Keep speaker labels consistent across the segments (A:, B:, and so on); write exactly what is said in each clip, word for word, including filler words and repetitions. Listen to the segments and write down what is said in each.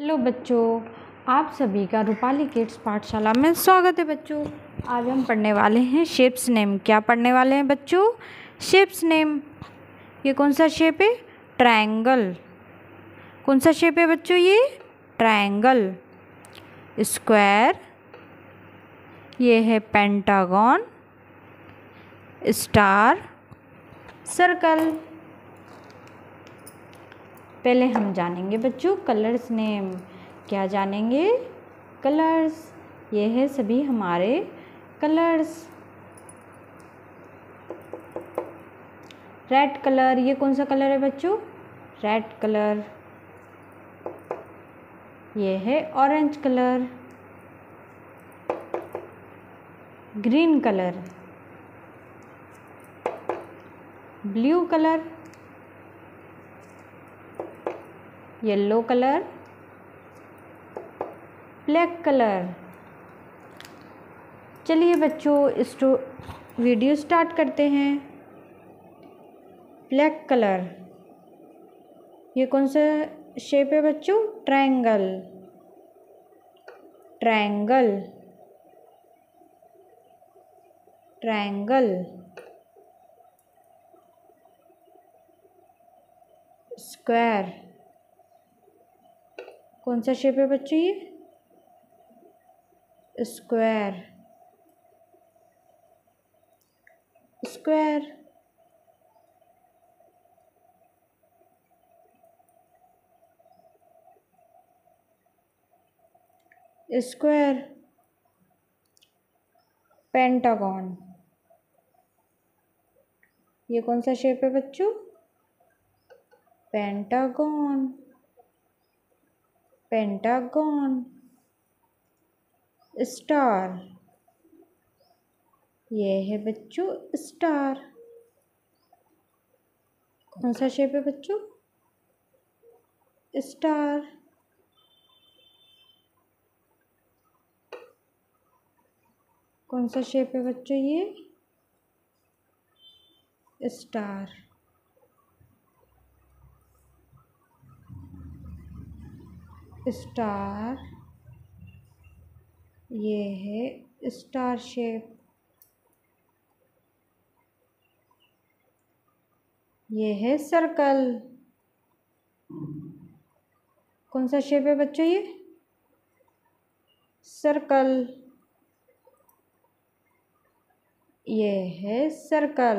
A: Hello बच्चों, आप सभी का रूपाली किड्स पाठशाला में स्वागत है। बच्चों, आज हम पढ़ने वाले हैं शेप्स नेम। क्या पढ़ने वाले हैं बच्चों? Shapes name. ये कौन सा शेप है? ट्रायंगल। कौन सा शेप है बच्चों? ये ट्रायंगल। स्क्वायर, ये है पेंटागन, स्टार, सर्कल। पहले हम जानेंगे बच्चों कलर्स नेम। क्या जानेंगे? कलर्स। ये है सभी हमारे कलर्स। रेड कलर, ये कौन सा कलर है बच्चों? Red colour. ये है orange colour. Green colour. Blue colour. Yellow colour. Black colour. चलिए बच्चों, इस वीडियो स्टार्ट करते हैं। ब्लैक कलर, ये कौन सा शेप है बच्चों? ट्रायंगल। ट्रायंगल। ट्रायंगल। स्क्वायर, कौन सा शेप है बच्चों? ये स्क्वायर। स्क्वायर। स्क्वायर। पेंटागन, ये कौन सा शेप है बच्चों? पेंटागन। पेंटागन। स्टार, ये है बच्चों स्टार। कौन सा शेप है बच्चों? स्टार। कौन सा शेप है बच्चों? ये स्टार। स्टार, ये है स्टार शेप। ये है सर्कल। कौन सा शेप है बच्चों? ये सर्कल। ये है सर्कल।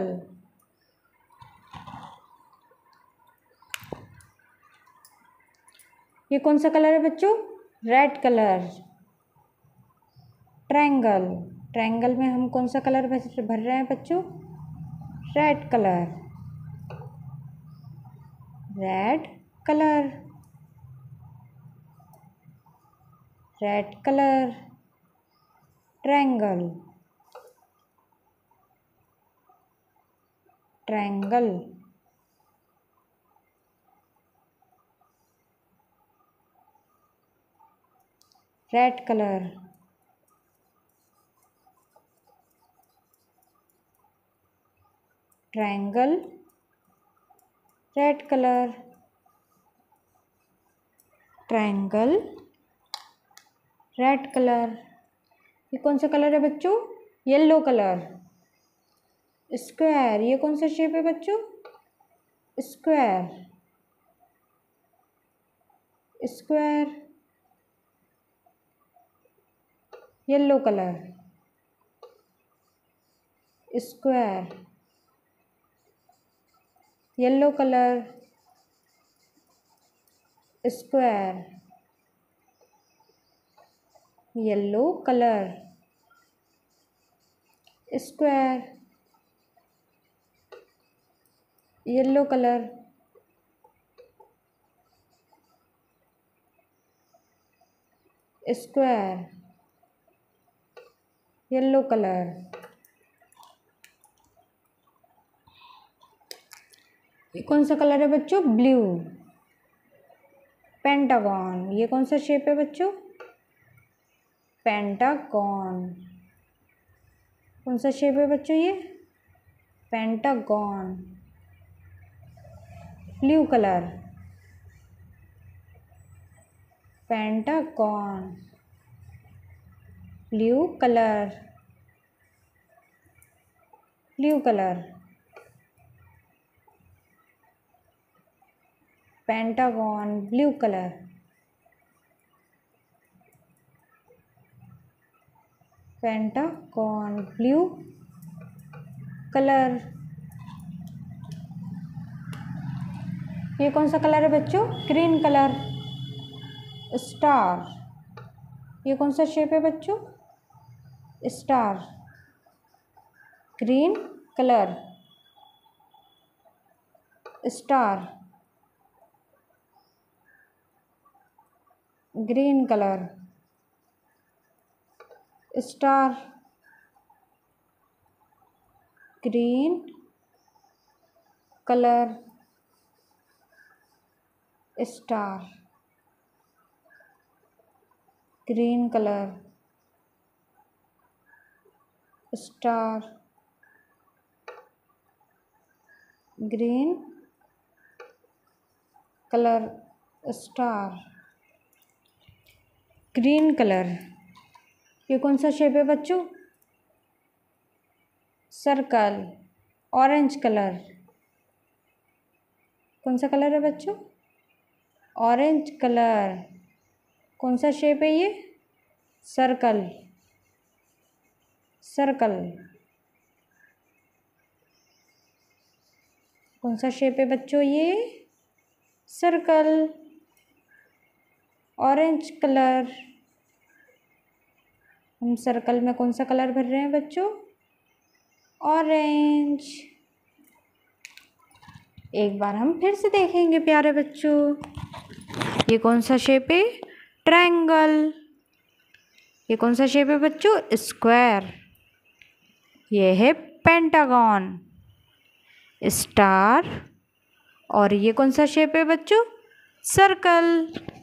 A: ये कौन सा कलर है बच्चों? Red colour. ट्रायंगल। ट्रायंगल में हम कौन सा कलर भर रहे हैं बच्चों? Red colour. Red colour. Red colour. Triangle. Triangle. Red colour. Triangle. Red colour. Triangle. Red colour. ये कौन सा कलर है बच्चों? Yellow colour. स्क्वायर, ये कौन सा शेप है बच्चों? Square. Square. Yellow colour. Square. Yellow colour. Square. Yellow colour. Square. Yellow colour. Square. Yellow colour. ये कौन सा कलर है बच्चों? ब्लू। पेंटागन, ये कौन सा शेप है बच्चों? पेंटागन। कौन सा शेप है बच्चों? ये pentagon. Blue colour. Pentagon. Blue colour, blue colour, pentagon blue colour, pentagon blue colour. ये कौन सा कलर है बच्चों? Green colour. स्टार, ये कौन सा शेप है बच्चों? Star, green colour, star, green colour, star, green colour, star, green colour, star, green colour, star, green colour. ये कौन सा शेप है बच्चों? Circle, orange colour. कौन सा कलर है बच्चों? Orange colour. कौन सा शेप है ये? Circle, circle. कौन सा शेप है बच्चों ये? Circle, orange colour. हम सर्कल में कौन सा कलर भर रहे हैं बच्चों? ऑरेंज। एक बार हम फिर से देखेंगे प्यारे बच्चों। ये कौन सा शेप है? ट्रायंगल। ये कौन सा शेप है बच्चों? स्क्वायर। ये है पेंटागन, स्टार। और ये कौन सा शेप है बच्चों? सर्कल।